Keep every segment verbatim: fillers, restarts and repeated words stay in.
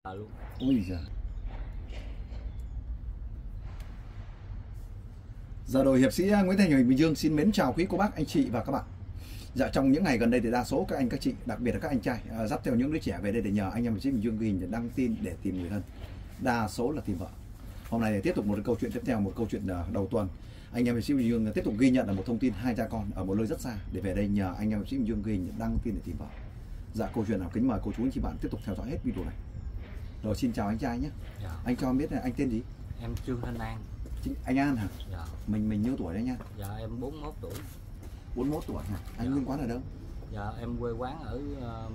À, luôn. Ui giời. Giờ đội hiệp sĩ Nguyễn Thanh Bình Dương xin mến chào quý cô bác, anh chị và các bạn. Dạ, trong những ngày gần đây thì đa số các anh các chị, đặc biệt là các anh trai, uh, dắt theo những đứa trẻ về đây để nhờ anh em hiệp sĩ Bình Dương ghi hình đăng tin để tìm người thân. Đa số là tìm vợ. Hôm nay tiếp tục một câu chuyện tiếp theo, một câu chuyện uh, đầu tuần. Anh em hiệp sĩ Bình Dương tiếp tục ghi nhận là một thông tin hai cha con ở một nơi rất xa để về đây nhờ anh em hiệp sĩ Bình Dương ghi hình đăng tin để tìm vợ. Dạ, câu chuyện nào kính mời cô chú anh chị bạn tiếp tục theo dõi hết video này. Rồi, xin chào anh trai nhé. Dạ. Anh cho em biết là anh tên gì? Em Trương Thanh An. Chính, anh An hả? Dạ. Mình mình nhiêu tuổi đấy nha? Dạ em bốn mươi mốt tuổi. bốn mươi mốt tuổi hả? Anh Dạ. nguyên quán ở đâu? Dạ em quê quán ở uh,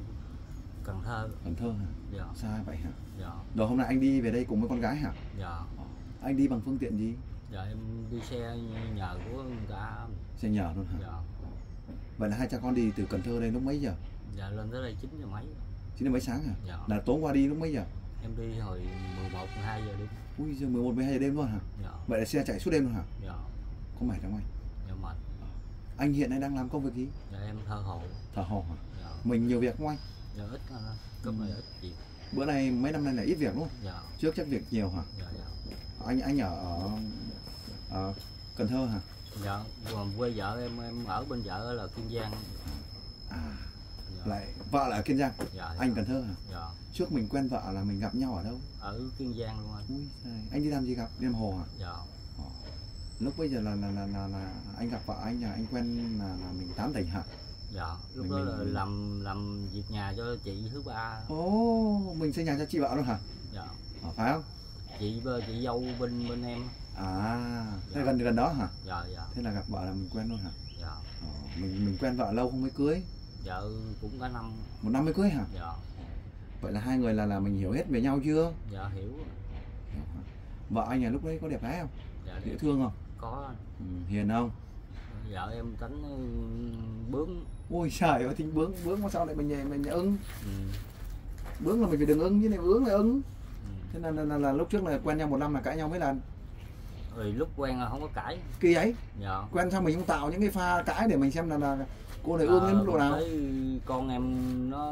Cần Thơ. Cần Thơ hả? Dạ. Xa vậy hả? Dạ. Rồi hôm nay anh đi về đây cùng với con gái hả? Dạ. Ờ. Anh đi bằng phương tiện gì? Dạ em đi xe nhờ của người ta. Xe nhờ luôn hả? Dạ. Vậy là hai cha con đi từ Cần Thơ đây lúc mấy giờ? Dạ lên tới đây chín giờ mấy. chín giờ mấy sáng hả? Dạ. Là tối qua đi lúc mấy giờ? Em đi hồi mười một, mười hai giờ đêm. Ui giờ mười một, mười hai giờ đêm luôn hả? Dạ. Vậy là xe chạy suốt đêm luôn hả? Dạ. Có mệt không anh? Dạ mệt. Anh hiện nay đang làm công việc gì? Dạ em thợ hồ. Thợ hồ hả? Dạ. Mình nhiều việc không anh? Dạ ít uh, cấp Ừ. này ít việc. Bữa nay mấy năm nay là ít việc đúng không? Dạ. Trước chắc việc nhiều hả? Dạ dạ. Anh anh ở, ở, ở Cần Thơ hả? Dạ, còn quê vợ em em ở bên vợ là Kiên Giang. À, Dạ. lại vợ là ở Kiên Giang. Dạ. Anh Cần Thơ hả? Dạ. Trước mình quen vợ là mình gặp nhau ở đâu? Ở Kiên Giang luôn anh. Ui giời, anh đi làm gì gặp? Đi làm hồ hả? Dạ. Ờ. Lúc bây giờ là là, là là là anh gặp vợ anh là anh quen là, là mình tán tỉnh hả? Dạ, lúc Mình- đó mình- là mình- làm làm việc nhà cho chị thứ ba. Ồ, mình xây nhà cho chị vợ luôn hả? Dạ. Ờ, phải không? Chị bơ- chị dâu bên bên em. À, thế Dạ. gần gần đó hả? Dạ dạ. Thế là gặp vợ là mình quen luôn hả? Dạ. Ờ, mình mình quen vợ lâu không mới cưới? Vợ cũng cả năm. Một năm mới cưới hả? Dạ. Vậy là hai người là là mình hiểu hết về nhau chưa? Dạ hiểu. Vợ anh là lúc đấy có đẹp gái không? Dạ Dễ đẹp. thương không? Có. Ừ, hiền không? Vợ em tính ừ, bướng. Ôi trời ơi, tính bướng, bướng mà sao lại mình mình, mình ưng? Ừ. Bướng là mình phải đừng ưng, chứ này bướng là ưng. Ừ. Thế là, là, là, là lúc trước là quen nhau một năm là cãi nhau mấy lần? Rồi lúc quen là không có cãi. Kỳ ấy, Dạ. quen xong mình cũng tạo những cái pha cãi để mình xem là, là cô này Ờ, ương đến mức độ nào. tới con em nó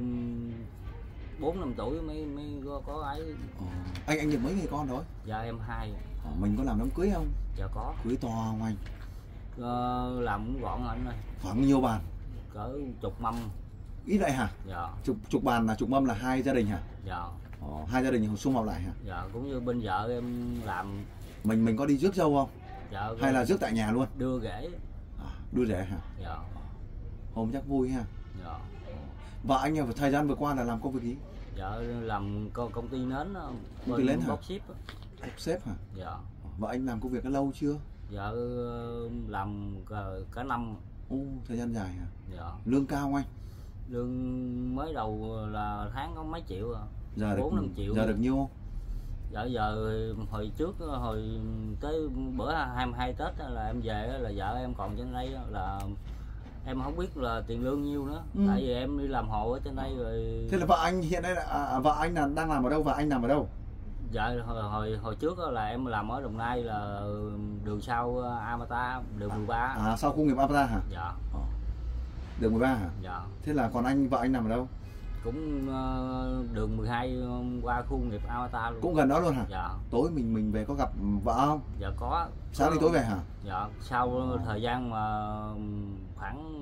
bốn năm tuổi mới mới có, có ấy. Ờ, anh anh được mấy người con rồi? Dạ em hai. Ờ, mình có làm đám cưới không? Dạ có. Cưới to không anh? Ờ, làm cũng gọn anh ơi. Khoảng nhiêu bàn? Cỡ chục mâm. Ít vậy hả? Dạ. Chục chục bàn là chục mâm là hai gia đình hả? Dạ. Ờ, hai gia đình sum họp lại hả? Dạ cũng như bên vợ em làm. Mình mình có đi rước dâu không? Dạ. Hay là rước tại nhà luôn? Đưa rễ. À, đưa rể hả? Dạ. Hôm chắc vui ha. Dạ. Vợ anh ở thời gian vừa qua là làm công việc gì? Dạ làm công công ty nến á, Công ty nến hả? bốc ship á. Bốc xếp hả? Dạ. Vợ anh làm công việc đã lâu chưa? Dạ làm cả, cả năm. Ồ, thời gian dài hả? Dạ. Lương cao không anh? Lương mới đầu là tháng có mấy triệu à. Giờ được bốn năm triệu. Giờ được nhiêu không? Dạ giờ hồi trước hồi tới bữa hai mươi hai Tết là em về là vợ em còn trên đây là em không biết là tiền lương nhiêu nữa. Ừ. Tại vì em đi làm hộ ở trên đây rồi. Thế là vợ anh hiện nay là à, vợ anh là đang làm ở đâu và anh làm ở đâu? Dạ hồi hồi, hồi trước là em làm ở Đồng Nai là đường sau Amata đường mười ba. À, sau khu nghiệp Apata hả? Dạ. Ờ. Đường mười ba hả? Dạ. Thế là còn anh vợ anh nằm ở đâu? Cũng uh, đường mười hai qua khu nghiệp Amata luôn. Cũng gần đó luôn hả? Dạ. Tối mình mình về có gặp vợ không? Dạ có. Sáng đi tối về hả? Dạ sau Ờ. thời gian mà khoảng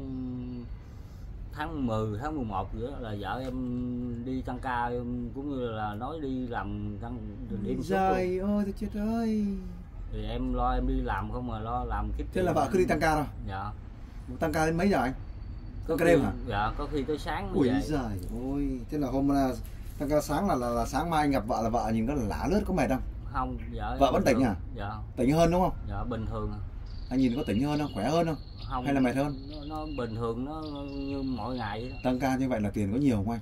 tháng mười, tháng mười một nữa là vợ em đi tăng ca em cũng như là nói đi làm tăng đêm suốt luôn. Trời ơi, tôi chết ơi. Thì em lo em đi làm không mà lo làm kiếp. Thế là vợ cứ đi tăng ca thôi? Dạ. Tăng ca đến mấy giờ anh? Có Cả khi, đêm hả? dạ có khi tới sáng mới Ui về. giời ôi, thế là hôm là tăng ca sáng là, là là sáng mai anh gặp vợ là vợ nhìn có lả lướt có mệt không? Không, vợ Vợ vẫn tỉnh thường. à? Dạ. Tỉnh hơn đúng không? Dạ bình thường. Anh nhìn có tỉnh hơn không? Khỏe hơn không? Không. Hay là mệt hơn? Nó, nó bình thường nó như mọi ngày vậy đó. Tăng ca như vậy là tiền có nhiều không anh?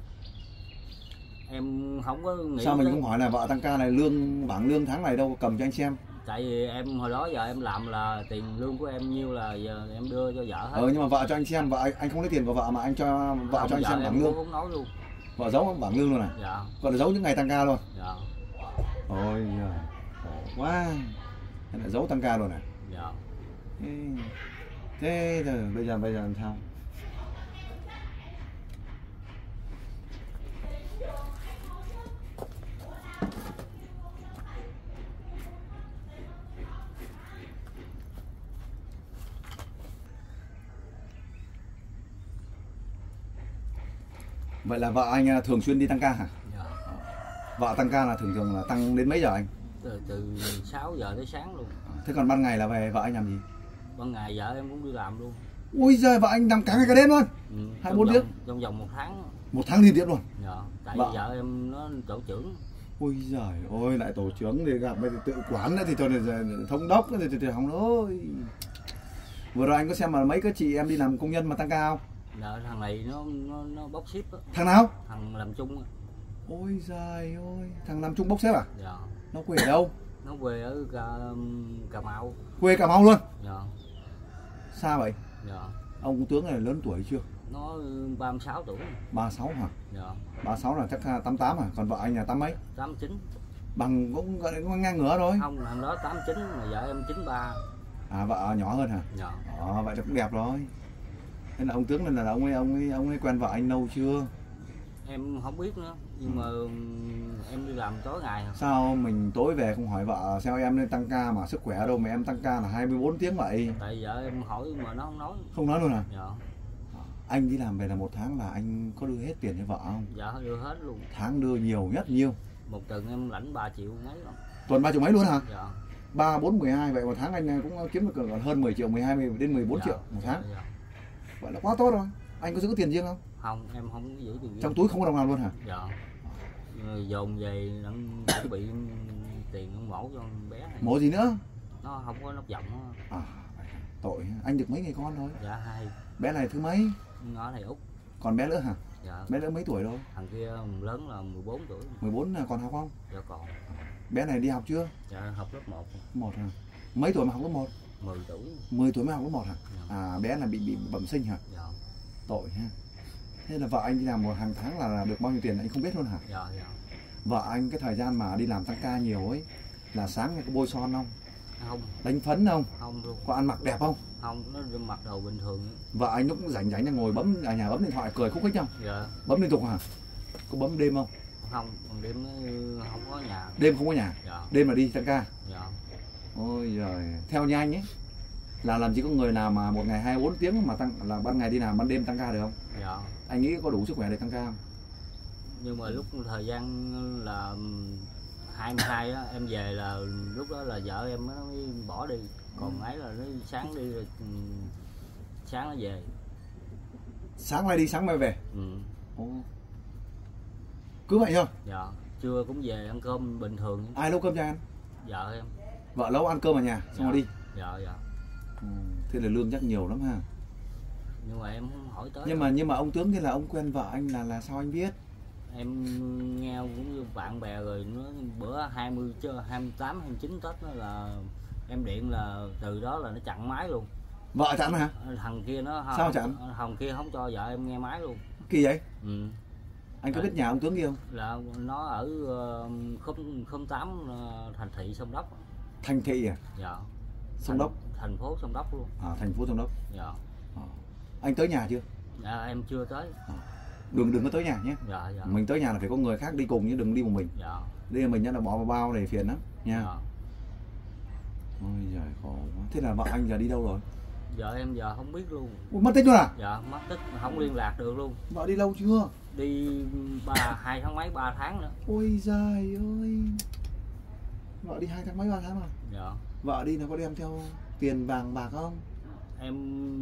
Em không có nghĩ. Sao mình tới- không hỏi là vợ tăng ca này lương bảng lương tháng này đâu cầm cho anh xem? Tại vì em hồi đó giờ em làm là tiền lương của em nhiêu là giờ em đưa cho vợ hết. Ờ nhưng mà vợ cho anh xem, vợ anh, anh không lấy tiền của vợ mà anh cho vợ Không, cho anh vợ xem em bảng cũng lương. không nói luôn. Vợ giấu bảng lương luôn à? Dạ. Còn là giấu những ngày tăng ca luôn. Dạ. Ôi giời, khổ quá. Thế là giấu tăng ca luôn à? Dạ. Thế, thế rồi bây giờ bây giờ làm sao? Vậy là vợ anh thường xuyên đi tăng ca hả? Dạ. Vợ tăng ca là thường thường là tăng đến mấy giờ anh? Từ, từ sáu giờ tới sáng luôn. Thế còn ban ngày là về vợ anh làm gì? Ban ngày vợ em cũng đi làm luôn. Ui giời, vợ anh làm cả ngày cả đêm luôn. Ừ, hai mươi bốn tiếng. Trong vòng một tháng. Một tháng liên tiếp luôn. Dạ. Tại vợ. vì vợ em nó tổ trưởng. Ôi giời ôi, lại tổ trưởng thì gặp bây giờ tự quản nữa thì thôi, thống đốc nữa thì, thì, thì không ơi. Vừa rồi anh có xem mà mấy cái chị em đi làm công nhân mà tăng ca không? Dạ, thằng này nó nó, nó bốc ship á. Thằng nào? Thằng làm chung á. Ôi giời ơi, thằng làm chung bốc xếp à? Dạ. Nó quê ở đâu? Nó quê ở Cà, Cà Mau. Quê Cà Mau luôn? Dạ. Xa vậy? Dạ. Ông tướng này lớn tuổi chưa? Nó ba mươi sáu tuổi. ba mươi sáu hả? Dạ. ba mươi sáu là chắc tám mươi tám à? Còn vợ anh là tám mấy? tám mươi chín. Bằng cũng gọi là ngang ngửa rồi. Không, thằng đó tám mươi chín mà vợ em chín mươi ba. À, vợ nhỏ hơn hả? Dạ. Ờ, vậy là cũng đẹp rồi. Thế là ông tướng này là ông ấy ông ấy ông ấy quen vợ anh lâu chưa? Em không biết nữa, nhưng mà em đi làm tối ngày. Sao mình tối về không hỏi vợ sao em nên tăng ca mà sức khỏe đâu mà em tăng ca là hai mươi bốn tiếng vậy? Tại vợ em hỏi mà nó không nói. Không nói luôn à? Dạ. Anh đi làm về là một tháng là anh có đưa hết tiền cho vợ không? Dạ, đưa hết luôn. Tháng đưa nhiều nhất nhiêu? Một tuần em lãnh ba triệu mấy lắm. Tuần ba triệu mấy luôn hả? Dạ. ba, bốn, mười hai, vậy một tháng anh cũng kiếm được còn hơn mười triệu, mười hai đến mười bốn Dạ. triệu một tháng. Dạ, dạ. Vậy là quá tốt rồi. Anh có giữ tiền riêng không? Không, em không có giữ tiền riêng. Trong túi không có đồng nào luôn hả? Dạ. Rồi dồn về đang chuẩn bị tiền con mổ cho con bé này. Mổ gì nữa? Nó không có nóc giọng á. À, tội. Anh được mấy người con thôi? Dạ hai. Bé này thứ mấy? Nó này út. Còn bé nữa hả? Dạ. Bé nữa mấy tuổi rồi? Thằng kia lớn là mười bốn tuổi. mười bốn là còn học không? Dạ còn. Bé này đi học chưa? Dạ học lớp một. Một hả? Mấy tuổi mà học lớp một? mười tuổi. mười tuổi mới học lớp một hả? Dạ. À, bé là bị bị bẩm sinh hả? Dạ. Tội ha. Thế là vợ anh đi làm một hàng tháng là được bao nhiêu tiền anh không biết luôn hả? Dạ, dạ. Vợ anh cái thời gian mà đi làm tăng ca nhiều ấy là sáng ngày có bôi son không? Không. Đánh phấn không? Không luôn. Có ăn mặc đẹp không? Không, nó mặc đồ bình thường. Vợ anh lúc rảnh rảnh là ngồi bấm ở nhà bấm điện thoại cười khúc khích không? Dạ. Bấm liên tục hả? Có bấm đêm không? Không, còn đêm nó không có nhà. Đêm không có nhà? Dạ. Đêm là đi tăng ca? Dạ. Ôi giời, theo như anh ấy là làm gì có người nào mà một ngày hai mươi bốn tiếng mà tăng là ban ngày đi làm ban đêm tăng ca được không? Dạ. Anh nghĩ có đủ sức khỏe để tăng ca không? Nhưng mà lúc thời gian là hai mươi hai á, em về là lúc đó là vợ em nó mới bỏ đi. Còn ấy là nó sáng đi rồi, sáng nó về. Sáng mai đi, sáng mai về? Ừ. Ồ. Cứ vậy thôi? Dạ. Trưa cũng về ăn cơm bình thường. Ai nấu cơm cho anh? Vợ em. Vợ nấu ăn cơm ở nhà xong Dạ. rồi đi? Dạ, dạ. Ừ. Thế là lương chắc nhiều lắm ha. Nhưng mà em không hỏi tới. Nhưng mà nhưng mà ông tướng kia là ông quen vợ anh là là sao anh biết? Em nghe cũng như bạn bè rồi, nó bữa hai mươi chứ hai mươi tám hai mươi chín Tết đó là em điện là từ đó là nó chặn máy luôn. Vợ chặn hả? Thằng kia nó Sao không, chặn? thằng kia không cho vợ em nghe máy luôn. Kỳ vậy? Ừ. Anh có Đấy. biết nhà ông tướng kia không? Là nó ở khóm khóm tám thành thị Sông Đốc. Thành thị à? Dạ. Sông Đốc. Thành phố Sông Đốc luôn. À, thành phố Sông Đốc. Dạ. À. Anh tới nhà chưa? Dạ em chưa tới. À. Đừng đừng có tới nhà nhé. Dạ, dạ. Mình tới nhà là phải có người khác đi cùng chứ đừng đi một mình. Dạ. Đi mình nhá là bỏ vào bao để phiền lắm nha. Dạ. Ôi giời khổ quá. Thế là vợ anh giờ đi đâu rồi? Vợ em giờ không biết luôn. Ủa, mất tích luôn à? Dạ mất tích, không liên lạc được luôn. Vợ đi lâu chưa? Đi ba hai tháng mấy ba tháng nữa. Ôi giời ơi. Vợ đi hai tháng mấy ba tháng rồi? Dạ. Vợ đi là có đem theo tiền vàng bạc không? Em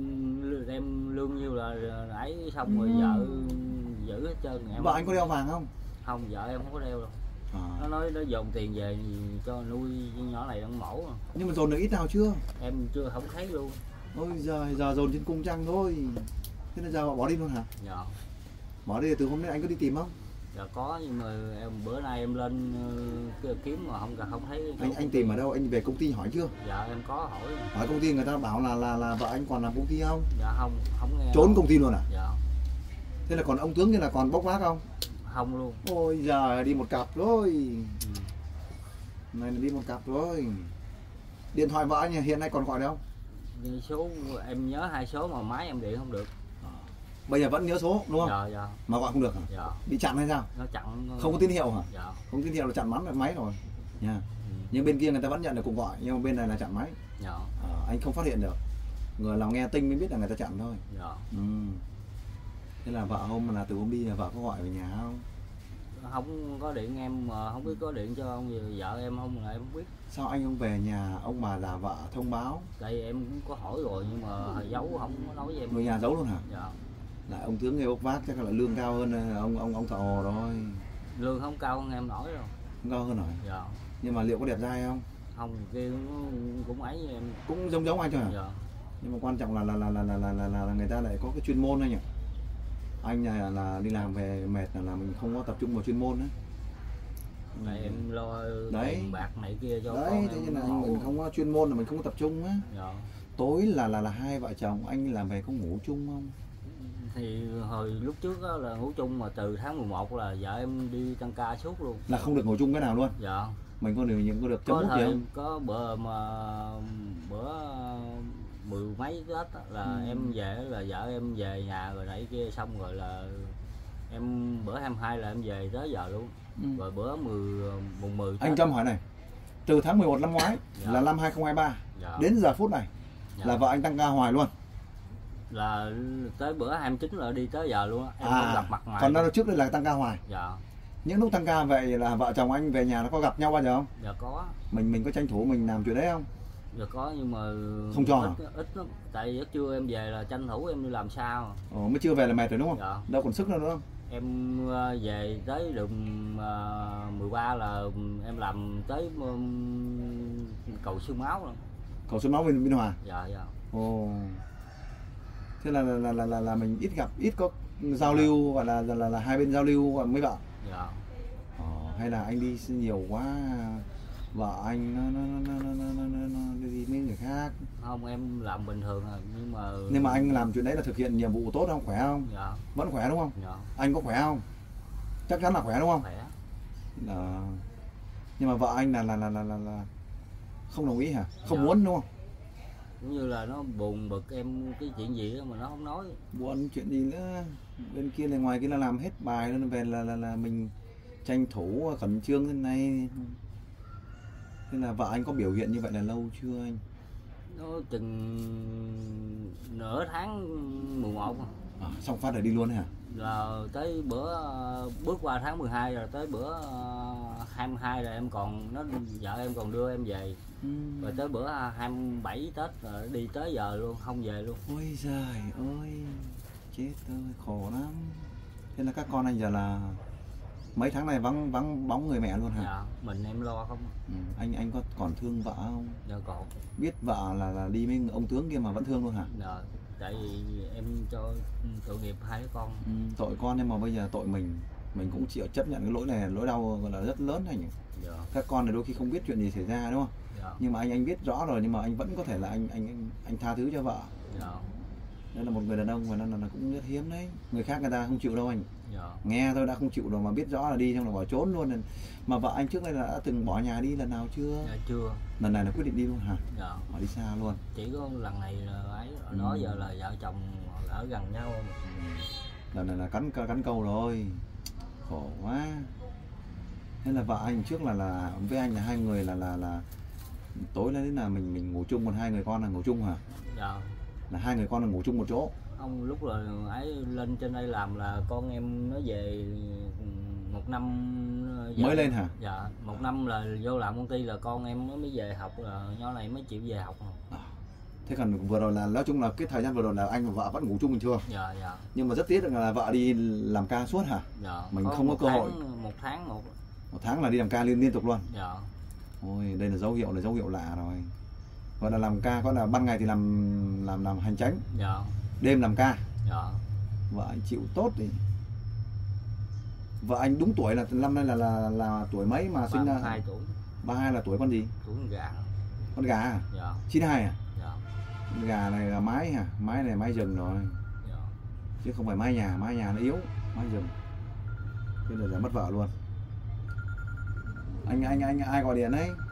em lương nhiêu là ấy xong rồi Ừ. vợ giữ hết trơn. Em Vợ anh có đeo vàng không? Không, vợ em không có đeo đâu. À. Nó nói nó dồn tiền về cho nuôi nhỏ này đang mổ. Nhưng mà dồn được ít nào chưa? Em chưa không thấy luôn. Ôi giời, giờ dồn trên cung trăng thôi. Thế là giờ họ bỏ đi luôn hả? Dạ. Bỏ đi từ hôm nay anh có đi tìm không? Dạ có, nhưng mà em bữa nay em lên uh, kiếm mà không không thấy. Anh anh tìm ở đâu? Anh về công ty hỏi chưa? Dạ em có hỏi. Hỏi công ty người ta bảo là là là vợ anh còn làm công ty không? Dạ không, không nghe. Trốn đâu. công ty luôn à? Dạ. Thế là còn ông tướng kia là còn bốc vác không? Không luôn. Ôi giời, đi một cặp rồi. Ừ. Này là đi một cặp rồi. Điện thoại vợ anh hiện nay còn gọi được không? Nhưng số em nhớ hai số mà máy em điện không được. Bây giờ vẫn nhớ số đúng không? Dạ dạ. Mà gọi không được hả? Dạ. Bị chặn hay sao? Nó chặn. Không có tín hiệu hả? Dạ. Không có tín hiệu là chặn mắm được máy rồi nha. Ừ. Nhưng bên kia người ta vẫn nhận được cuộc gọi, nhưng mà bên này là chặn máy. Dạ. À, anh không phát hiện được. Người nào nghe tinh mới biết là người ta chặn thôi. Dạ. Ừ. Thế là vợ hôm là từ hôm đi là vợ có gọi về nhà không? Không có điện em mà không biết có điện cho ông vợ em không là em không biết. Sao anh không về nhà ông bà già vợ thông báo? Tại em cũng có hỏi rồi nhưng mà giấu không có nói với em. Người nhà giấu luôn hả? Dạ. Là ông tướng nghe bốc vác chắc là lương cao hơn ông ông ông thợ hồ rồi. Lương không cao hơn em nổi đâu. Không cao hơn rồi. Dạ. Nhưng mà liệu có đẹp trai không? Không, kia cũng ấy như em. Cũng giống giống anh thôi hả? Dạ. Nhưng mà quan trọng là là là là là là, là, là người ta lại có cái chuyên môn anh nhỉ. Anh này là đi làm về mệt là, là mình không có tập trung vào chuyên môn đấy. Tại em lo đấy. tiền bạc này kia cho đấy, con thế em. nên là anh mình không có chuyên môn là mình không có tập trung á. Dạ. Tối là là là hai vợ chồng anh làm về có ngủ chung không? Thì hồi lúc trước đó là ngủ chung mà từ tháng mười một là vợ em đi tăng ca suốt luôn. Là không được ngủ chung cái nào luôn? Dạ. Mình có được những có được chấm có mút gì thời không? có bữa mà bữa mười mấy Tết là ừ. em về là vợ em về nhà rồi nãy kia xong rồi là em bữa hai mươi hai là em về tới giờ luôn. Ừ. Rồi bữa mười mùng mười anh Trâm hỏi này, từ tháng mười một năm ngoái dạ. là năm hai không hai ba dạ. đến giờ phút này dạ. là vợ anh tăng ca hoài luôn? Là tới bữa hai mươi chín là đi tới giờ luôn á, em à, không gặp mặt ngoài. Còn đó trước đây là tăng ca hoài? Dạ. Những lúc tăng ca vậy là vợ chồng anh về nhà nó có gặp nhau bao giờ không? Dạ có. Mình mình có tranh thủ mình làm chuyện đấy không? Dạ có nhưng mà không cho ít, ít lắm. Tại giấc trưa em về là tranh thủ em đi làm sao. Ồ, mới chưa về là mệt rồi đúng không? Dạ. Đâu còn sức nữa đúng không? Em về tới đường mười ba là em làm tới cầu Xương Máu rồi. Cầu Xương Máu bên Biên Hòa? Dạ dạ. Ồ. Thế là là là là, là mình ít gặp, ít có giao lưu gọi là, là là là hai bên giao lưu gọi mấy vợ. Dạ. Ồ, hay là anh đi nhiều quá vợ anh nó nó nó nó nó, nó, nó đi với người khác? Không, em làm bình thường à, nhưng mà nhưng mà anh làm chuyện đấy là thực hiện nhiệm vụ tốt không, khỏe không? Dạ. Vẫn khỏe đúng không? Dạ. Anh có khỏe không? Chắc chắn là khỏe đúng không? Khỏe. Là... nhưng mà vợ anh là là là là là, là... không đồng ý hả? Không dạ. muốn đúng không? Cũng như là nó buồn bực em cái chuyện gì đó mà nó không nói. Buồn chuyện gì nữa? Bên kia này ngoài kia là làm hết bài nên về là là là mình tranh thủ khẩn trương thế này. Thế là vợ anh có biểu hiện như vậy là lâu chưa anh? Nó chừng nửa tháng mười một. À, xong phát rồi đi luôn hả? Là tới bữa bước qua tháng mười hai rồi tới bữa hai mươi hai là em còn nó vợ em còn đưa em về. Ừ. Rồi tới bữa hai mươi bảy Tết rồi đi tới giờ luôn, không về luôn. Ôi giời ơi, chết ơi, khổ lắm. Thế là các con anh giờ là mấy tháng này vắng vắng bóng người mẹ luôn hả? Dạ, mình em lo không. Ừ. Anh anh có còn thương vợ không? Dạ còn. Biết vợ là, là đi với ông tướng kia mà vẫn thương luôn hả? Dạ, tại vì em cho tội nghiệp hai đứa con. Ừ, tội con nhưng mà bây giờ tội mình, mình cũng chịu chấp nhận cái lỗi này, lỗi đau gọi là rất lớn anh. Dạ. Các con này đôi khi không biết chuyện gì xảy ra đúng không? Dạ. Nhưng mà anh anh biết rõ rồi nhưng mà anh vẫn có thể là anh anh anh, anh tha thứ cho vợ. Dạ. Đây là một người đàn ông và nó là, là cũng rất hiếm đấy. Người khác người ta không chịu đâu anh. Dạ. Nghe thôi đã không chịu đâu mà biết rõ là đi xong là bỏ trốn luôn. Mà vợ anh trước đây là đã từng bỏ nhà đi lần nào chưa? Dạ chưa. Lần này là quyết định đi luôn hả? Dạ. Bỏ đi xa luôn. Chỉ có lần này là ấy, ở đó ừ. giờ là vợ chồng ở gần nhau. Ừ. Lần này là cắn cắn câu rồi. Khổ quá. Thế là vợ anh trước là là với anh là hai người là là là tối đến là mình mình ngủ chung, còn hai người con là ngủ chung hả? Dạ. Là hai người con là ngủ chung một chỗ. Không, lúc là ấy lên trên đây làm là con em nó về một năm giờ, mới lên hả? Dạ, một năm là vô làm công ty là con em nó mới về học, là nhỏ này mới chịu về học. À. Thế còn vừa rồi là nói chung là cái thời gian vừa rồi là anh và vợ vẫn ngủ chung bình thường. Dạ dạ. Nhưng mà rất tiếc là vợ đi làm ca suốt hả? Dạ. Mình có không có cơ tháng, hội. Một tháng một. Một tháng là đi làm ca liên liên tục luôn. Dạ. Ôi, đây là dấu hiệu là dấu hiệu lạ rồi. Gọi là làm ca, có là ban ngày thì làm làm làm hành chánh. Dạ. Đêm làm ca. Dạ. Vợ anh chịu tốt đi. Vợ anh đúng tuổi là năm nay là là là tuổi mấy mà sinh ra? ba mươi hai tuổi. ba mươi hai là tuổi con gì? Tuổi con gà. Con gà à? Dạ. chín hai à? Dạ. Con gà này là mái hả? Mái này mái rừng rồi. Dạ. Chứ không phải mái nhà, mái nhà nó yếu, mái rừng. Thế là giờ mất vợ luôn. Anh anh anh ai gọi điện đấy?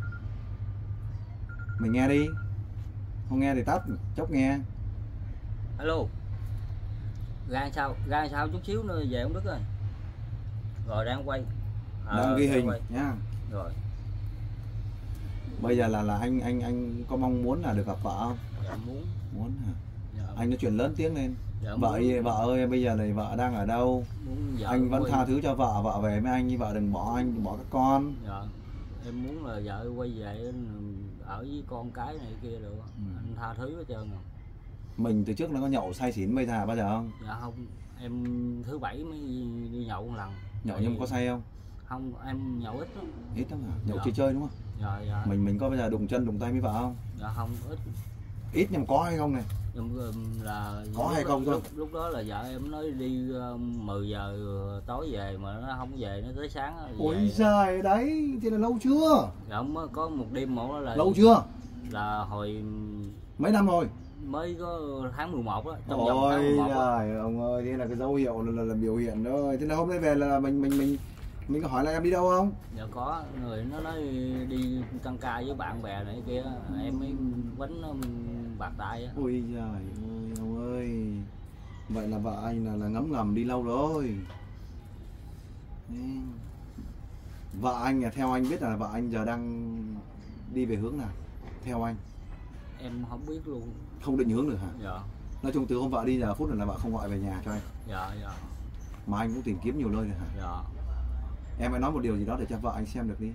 Mình nghe đi. Không nghe thì tắt, chốc nghe. Alo. Ra sao? Ra sao chút xíu nữa về ông Đức ơi. Rồi đang quay. À, đang ghi hình nha. Rồi. Bây giờ là là anh anh anh có mong muốn là được gặp vợ không? Dạ muốn. Muốn hả? Dạ. Anh nói chuyện lớn tiếng lên. Dạ, Vợ muốn, vợ ơi, bây giờ này vợ đang ở đâu? muốn vợ Anh vẫn quay, tha thứ cho vợ, vợ về với anh, vợ đừng bỏ anh, đừng bỏ các con. dạ, em muốn là vợ quay về ở với con cái này kia được, Ừ. anh tha thứ hết trơn rồi. Mình từ trước nó có nhậu say xỉn bây giờ bao giờ không? Dạ không, em thứ bảy mới đi, đi nhậu một lần. Nhậu Thì nhưng mà có say không? không, em nhậu ít lắm. Ít lắm hả? Nhậu Dạ. chơi chơi đúng không? Dạ, dạ. Mình mình có bao giờ đụng chân đụng tay với vợ không? Dạ không, ít. Ít nhưng mà có hay không này? Nhưng là Có lúc hay đó, không cơ? lúc, lúc đó là vợ em nói đi uh, mười giờ tối về mà nó không về, nó tới sáng về. Ôi giời, đấy, thì là lâu chưa? Dạ mới có một đêm một đó là Lâu chưa? là hồi Mấy năm rồi? mới có tháng mười một đó, trong vòng tháng Ôi mười một đó. trời ông ơi, thế là cái dấu hiệu là, là, là biểu hiện thôi. Thế là hôm nay về là mình mình mình mình có hỏi là em đi đâu không? Dạ có, người nó nói đi tăng ca với bạn bè này kia, em mới quánh nó bạc tay á. Ôi giời ơi ông ơi, vậy là vợ anh là, là ngấm ngầm đi lâu rồi. Đấy. Vợ anh là theo anh biết là vợ anh giờ đang đi về hướng nào? Theo anh Em không biết luôn. không định hướng được hả? Dạ, Nói chung từ hôm vợ đi giờ phút này là vợ không gọi về nhà cho anh, dạ, dạ, mà anh cũng tìm kiếm nhiều nơi rồi hả? dạ. Em hãy nói một điều gì đó để cho vợ anh xem được đi.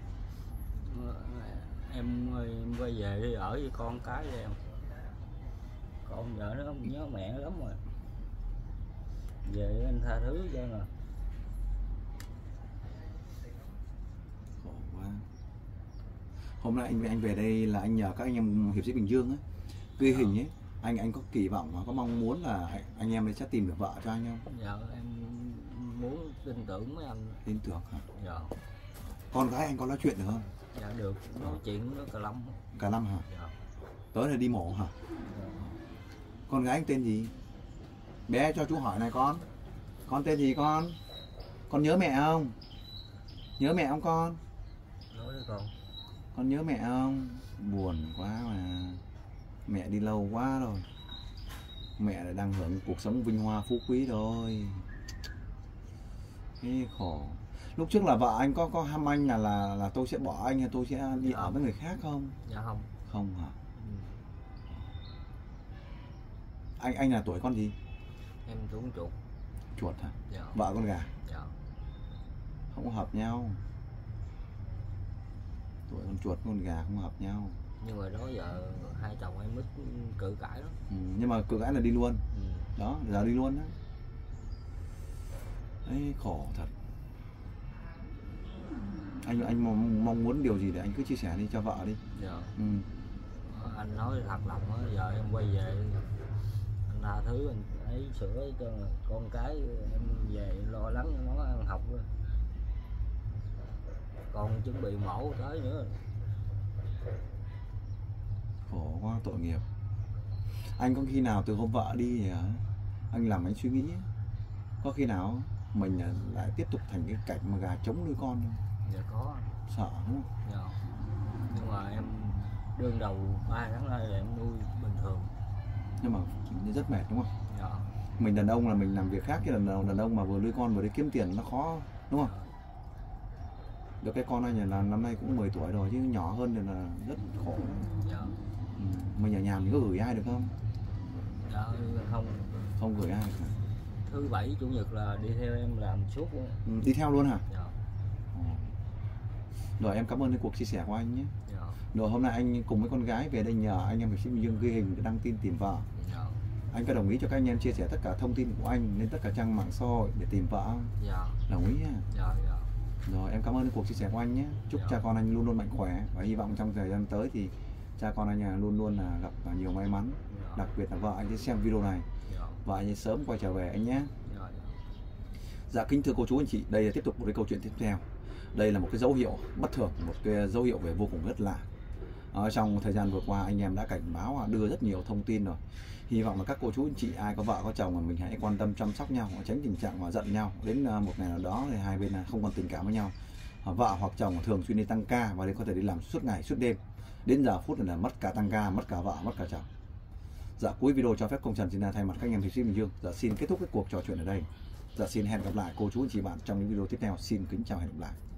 Em, em quay về đi ở với con cái với em. Con vợ nó nhớ mẹ lắm rồi. Về anh tha thứ cho nè. Khổ quá. Hôm nay anh anh về đây là anh nhờ các anh em hiệp sĩ Bình Dương ấy ghi hình ấy, anh anh có kỳ vọng và có mong muốn là anh em ấy sẽ tìm được vợ cho anh không? Dạ em muốn tin tưởng mấy anh. Tin tưởng hả? Dạ. Con gái anh có nói chuyện được không? Dạ được, nói chuyện nó cà lâm. Cả năm hả? Dạ. Tới là đi mổ hả? Dạ. Con gái anh tên gì? Bé cho chú hỏi này con. Con tên gì con? Con nhớ mẹ không? Nhớ mẹ không con? Nói với con. Con nhớ mẹ không? Buồn quá mà. Mẹ đi lâu quá rồi. Mẹ lại đang hưởng cuộc sống vinh hoa phú quý rồi. Thế khổ. Lúc trước là vợ anh có có ham anh là là là tôi sẽ bỏ anh, tôi sẽ đi Dạ. ở với người khác không? Dạ không. Không hả? Ừ. Anh anh là tuổi con gì? Em chuột chuột. Chuột hả? Dạ. Vợ con gà? Dạ. Không có hợp nhau. Tuổi con chuột con gà không hợp nhau. Nhưng mà đó giờ hai chồng em ít cự cãi lắm. Ừ, nhưng mà cự cãi là đi luôn. Ừ. Đó, giờ đi luôn đó. Đấy, khổ thật. Anh anh mong, mong muốn điều gì để anh cứ chia sẻ đi cho vợ đi. Dạ. Ừ. Anh nói thật lòng á, giờ em quay về anh tha thứ, anh ấy sửa cho con cái em về lo lắng cho nó ăn học rồi. Còn chuẩn bị mổ tới nữa. Khổ quá, tội nghiệp. Anh có khi nào từ hôm vợ đi thì hả, anh làm anh suy nghĩ có khi nào mình lại tiếp tục thành cái cảnh mà gà trống nuôi con không? Dạ có. Sợ đúng không? Dạ. Nhưng mà em đương đầu ba tháng nay là em nuôi bình thường. Nhưng mà rất mệt đúng không? Dạ. Mình đàn ông là mình làm việc khác, cái đàn, đàn ông mà vừa nuôi con vừa đi kiếm tiền nó khó đúng không? Được cái con anh là năm nay cũng mười tuổi rồi chứ nhỏ hơn thì là rất khổ. Dạ. Ừ. Mình ở nhà mình có gửi ai được không? Dạ không. Không gửi ai cả. Thứ bảy chủ nhật là đi theo em làm suốt luôn. Ừ, đi theo luôn hả? Dạ. Rồi em cảm ơn cái cuộc chia sẻ của anh nhé. Dạ. Rồi hôm nay anh cùng với con gái về đây nhờ anh em hiệp sĩ Bình Dương ghi hình để đăng tin tìm vợ. Dạ. Anh có đồng ý cho các anh em chia sẻ tất cả thông tin của anh lên tất cả trang mạng xã hội để tìm vợ không? Dạ. Đồng ý nha. Dạ. Dạ. Rồi em cảm ơn cái cuộc chia sẻ của anh nhé. Chúc Dạ. cha con anh luôn luôn mạnh khỏe và hy vọng trong thời gian tới thì cha con anh luôn luôn là gặp nhiều may mắn. Dạ. Đặc biệt là vợ anh sẽ xem video này Dạ. và anh sớm quay trở về anh nhé. Dạ. Dạ kính thưa cô chú anh chị, đây là tiếp tục một cái câu chuyện tiếp theo. Đây là một cái dấu hiệu bất thường, một cái dấu hiệu về vô cùng rất lạ. Ở trong thời gian vừa qua anh em đã cảnh báo, đưa rất nhiều thông tin rồi. Hy vọng là các cô chú anh chị ai có vợ có chồng mà mình hãy quan tâm chăm sóc nhau, tránh tình trạng mà giận nhau. Đến một ngày nào đó thì hai bên không còn tình cảm với nhau. Vợ hoặc chồng thường xuyên đi tăng ca và có thể đi làm suốt ngày suốt đêm. Đến giờ phút này là mất cả tăng ca, mất cả vợ, mất cả chồng. Dạ cuối video cho phép công Trần xin thay mặt các anh em hiệp sĩ Bình Dương dạ xin kết thúc cái cuộc trò chuyện ở đây. Dạ xin hẹn gặp lại cô chú anh chị bạn trong những video tiếp theo. Xin kính chào hẹn gặp lại.